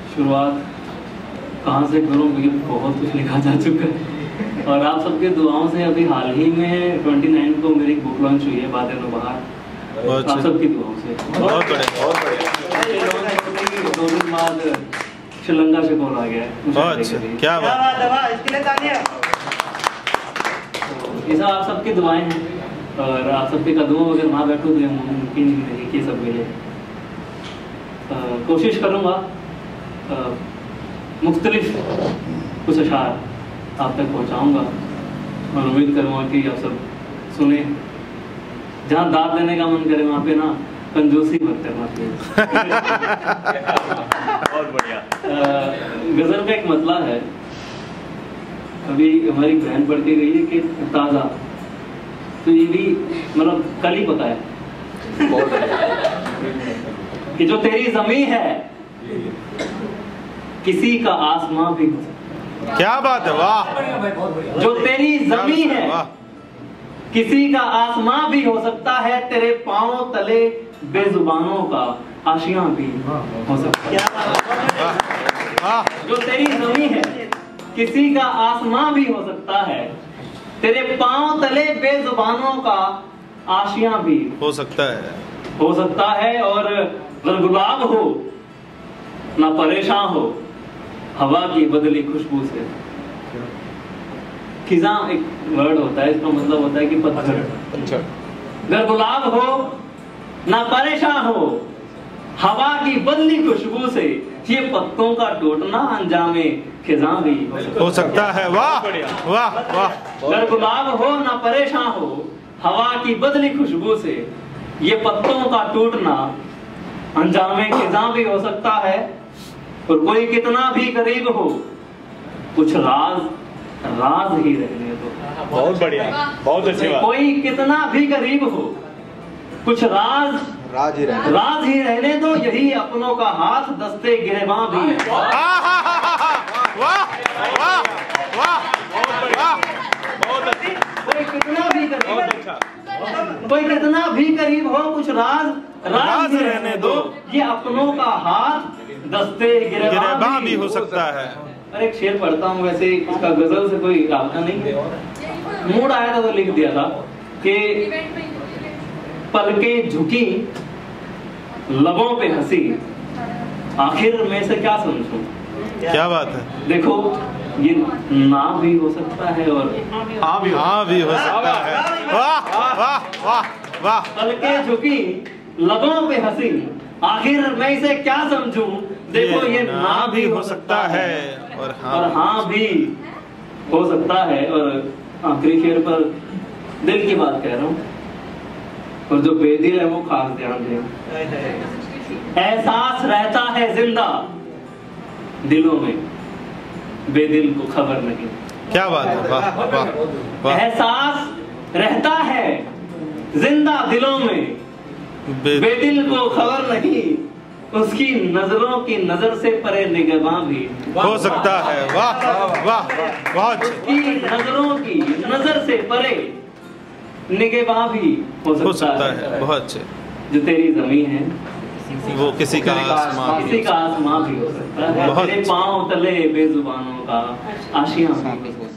शुरुआत कहाँ से करूँ क्योंकि बहुत कुछ लिखा जा चुका है और आप सबके दुआओं से अभी हाल ही में 29 को मेरी बुक लॉन्च हुई है बातें न बाहर, आप सबकी दुआओं से। बहुत बढ़िया। 2 दिन बाद श्रीलंका से कॉल आ गया है। बहुत अच्छा, क्या बात है, इसके लिए तालियां। ये सब आप सबकी दुआएं हैं और आप सबके कदमों में अगर वहाँ बैठो तो मुमकिन ही नहीं कि सब मिले। कोशिश करूँगा मुख्तलिफ कुछ अशार आप तक पहुँचाऊँगा और उम्मीद करूँगा कि आप सब सुने। जहाँ दाद देने का मन करे वहाँ पे ना कंजूसी मत करना प्लीज। बहुत बढ़िया। गजल का एक मतला है, अभी हमारी बहन पढ़ के गई है कि ताज़ा, तो ये भी मतलब कल ही पता है कि जो तेरी ज़मीं है किसी का आसमां भी हो सकता है। क्या बात है, वाह। जो तेरी ज़मीं है किसी का आसमां भी हो सकता है, तेरे पांव तले बेजुबानों का आशियां भी हो सकता है। जो तेरी ज़मीं है किसी का आसमां भी हो सकता है, तेरे पांव तले बेजुबानों का आशियां भी हो सकता है। और अगर गुलाब हो ना परेशान हो हवा की बदली खुशबू से। खिजा एक वर्ड होता है, इसका मतलब होता है कि पत्थर। अगर गुलाब हो ना परेशान हो हवा की बदली खुशबू से, ये पत्तों का टूटना अंजामे खिजा भी हो सकता है। वाह वाह वाह। अगर गुलाब हो ना परेशान हो हवा की बदली खुशबू से, ये पत्तों का टूटना अंजामे खिजा भी हो सकता है। और कोई कितना भी करीब हो कुछ राज ही रहने दो। बहुत बढ़िया, बहुत अच्छी बात। कोई कितना भी करीब हो कुछ राज ही रहने दो, यही अपनों का हाथ दस्ते गिरेबां भी है। कोई कितना भी करीब हो कुछ राज ही रहने दो, ये अपनों का हाथ दस्ते गिरेबां भी हो सकता है। अरे एक शेर पढ़ता हूँ, वैसे इसका गजल से कोई राबता नहीं है, मूड आया था तो लिख दिया था कि पलकें झुकी लबों पे हंसी, आखिर में से क्या समझूं। क्या बात है। देखो ये ना भी हो सकता है और हाँ भी हो सकता है। वाह वाह वाह वाह। पलकें झुकी लबों पे हंसी, आखिर मैं इसे क्या समझूं। देखो ये ना भी हो सकता है और हाँ भी हो सकता है। और आखिरी शेर पर दिल की बात कह रहा हूँ, और जो बेदिल है वो खास ध्यान दें। एहसास रहता है जिंदा दिलों में, बेदिल को खबर नहीं। क्या बात है, वाह वाह वाह। एहसास रहता है जिंदा दिलों में, बेदिल को खबर नहीं, उसकी नजरों की नजर से परे निगहबां भी हो सकता है। वाह वाह बहुत। उसकी नजरों की नजर से परे निगहबां भी हो सकता है। बहुत अच्छे। जो तेरी ज़मीं है वो किसी का आसमां भी हो सकता है, तेरे पांव तले बेजुबानों का आशियां भी।